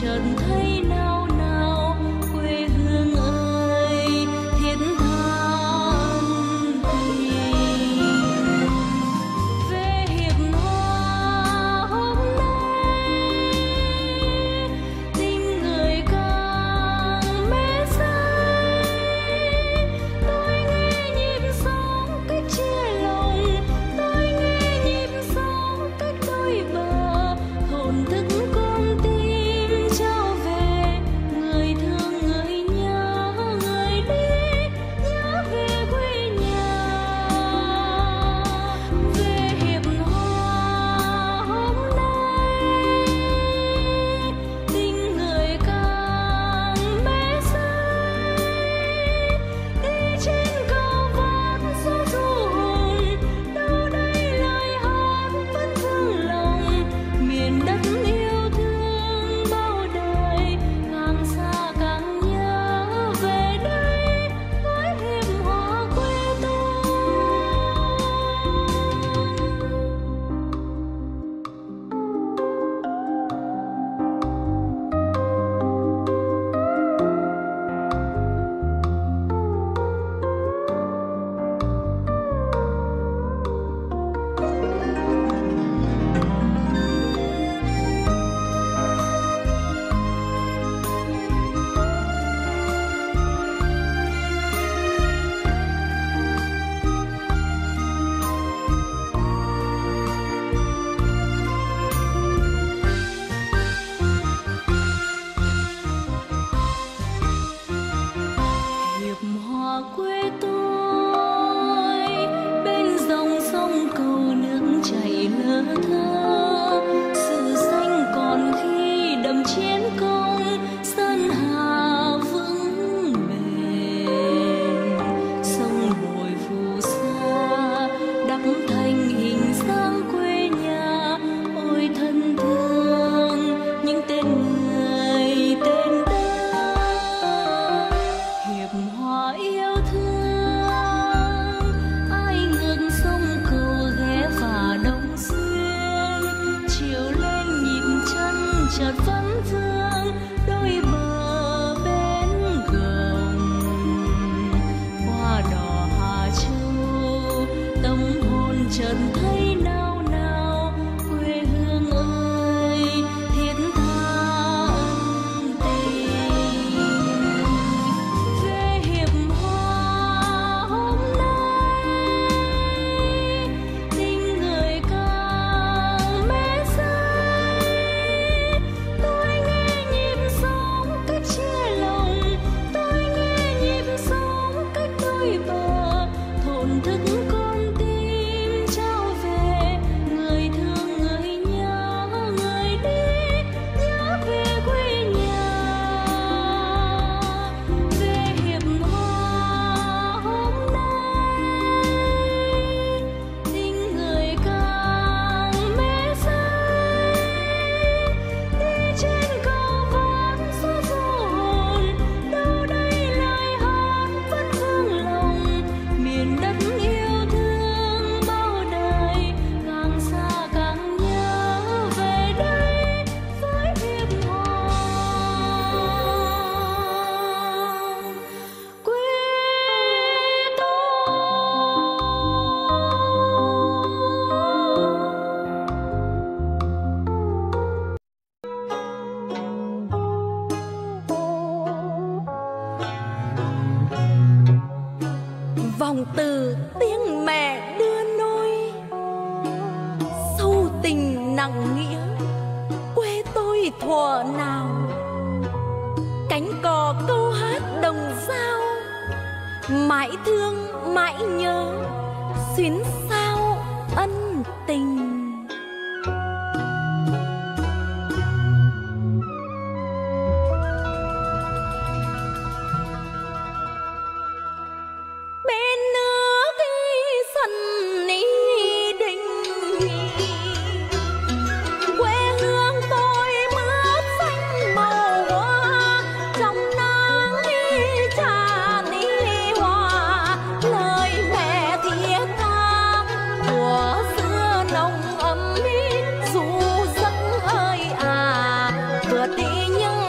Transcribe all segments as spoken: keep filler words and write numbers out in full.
chợt thấy nao nao quê hương ơi thiết tha tình. Về hiệp hòa hôm nay tình người càng mê say, tôi nghe nhịp sống cách chia lòng, tôi nghe nhịp sống cách đôi bờ, thổn thức con tim trao về người thương người nhớ người đi, nhớ về quê nhà. Về hiệp hòa hôm nay tình người càng mê say, đi trên cầu vát gió du hồn, đâu đây lời hát vẫn vương lòng, miền đất yêu thương bao đời, càng xa càng nhớ về đây với hiệp hòa quê tôi. Hiệp hòa quê tôi bên dòng sông cầu nước chảy lơ thơ, sự xanh còn khi đầm chiến công, sơn hà vững bền, sông bồi phù sa đắp thành hình dáng quê nhà. Ôi thân thương những tên người tên đất, hiệp hòa yêu thương ai ngược sông cầu ghé phà Đông Xuyên, chiều lên nhịp chân chợt vẫn vương đôi bờ bến gồng. Qua đò Hà Châu tâm hồn chợt thấy nao nao quê hương ơi thiết tha ân tình. Về hiệp hòa hôm nay tình người càng mê say, tôi nghe nhịp sống cách chia lòng, tôi nghe nhịp sống cách đôi bờ, thổn thức con tim trao về người thương người nhớ người đi, nhớ về quê nhà. Về hiệp hòa hôm nay tình người càng mê say, đi trên cầu vát gió du hồn, đâu đây lời hát vẫn vương lòng, miền đất yêu thương bao đời, càng xa càng nhớ về đây với hiệp hòa quê Vòng từ tiếng mẹ đưa nôi, sâu tình nặng nghĩa quê tôi thuở nào. Cánh cò câu hát đồng dao, mãi thương mãi nhớ xuyến sao ân tình. Bên nước đi sân ý đình, quê hương tôi mướt xanh màu hoa, trong nắng đi tràn đi hoa, lời mẹ thiết tha của xưa nồng ấm ý, dù giấc ơi à vượt đi những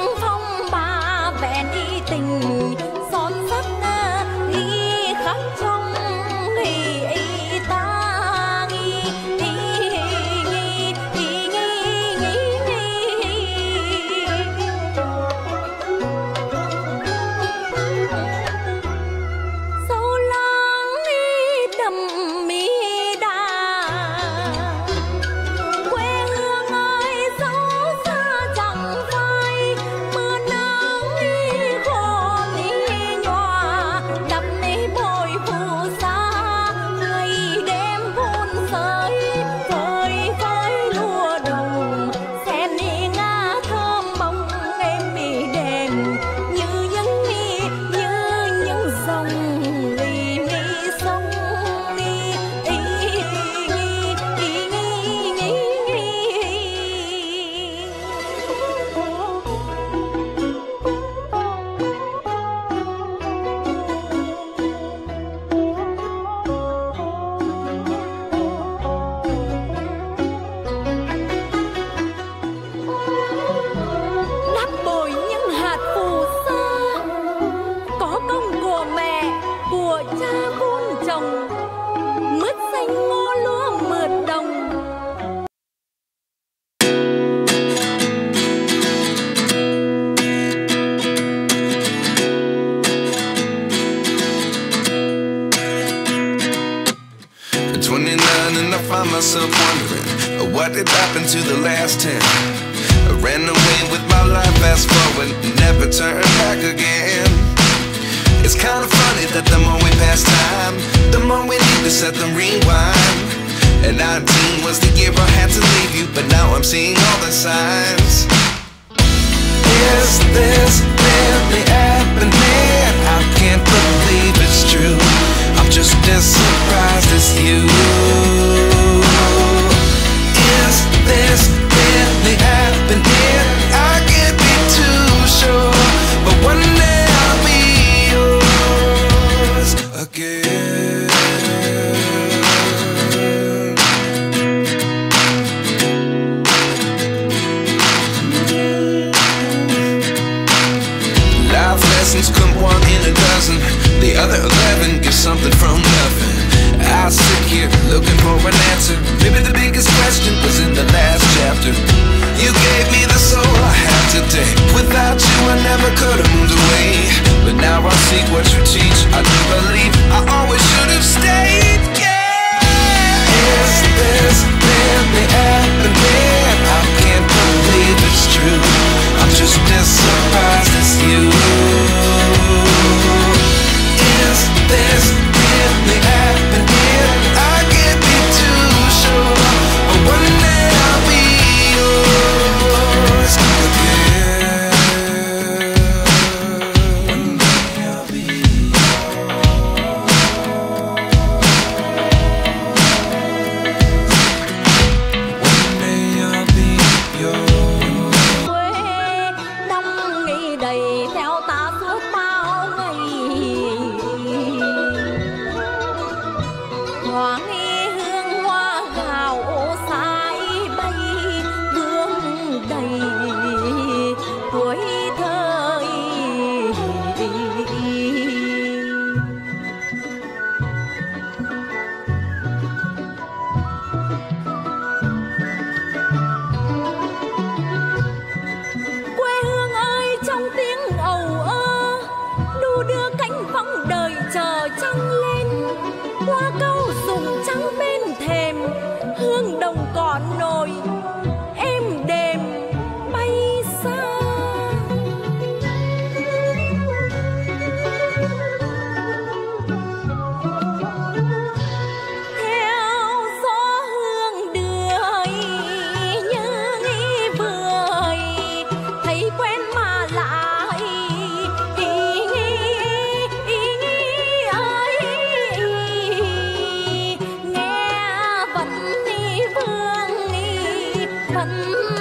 past ten. I ran away with my life, fast forward, never turn back again. It's kinda funny that the more we pass time, the more we need to set them rewind. And nineteen was the year I had to leave you, but now I'm seeing all the signs. Is this really happening? I can't believe it's true. I'm just as surprised as you. Is this really happening? I can't be too sure, but one day I'll be yours again. Life lessons come one in a dozen. The other eleven give something from nothing. I sit here looking for an answer. Maybe the biggest question was in the last chapter. You gave me the soul I have today. Without you I never could have moved away. But now I see what you teach. I do believe I always should have stayed. Yeah. Is this really happening? I can't believe it's true. I'm just as surprised as you. Is this really happening? I can't be too sure, but one day I'll be yours again. One day I'll be yours. One day I'll be yours. Quê đông nghĩ đầy theo ta suốt bao ngày. Thoáng hương hoa gạo sái bay vương đầy tuổi thơ. Quê hương ơi, trong tiếng ầu ơ đu đưa cánh võng đời chờ trăng lên. Hoa câu rụng trắng bên thềm, hương đồng cỏ nổi êm đềm bay xa. Theo gió hương đưa như nghĩ bưởi, thấy quen mà lạ ý nghĩ ý nghĩ ơi. Nghe vẫn đi vương vẫn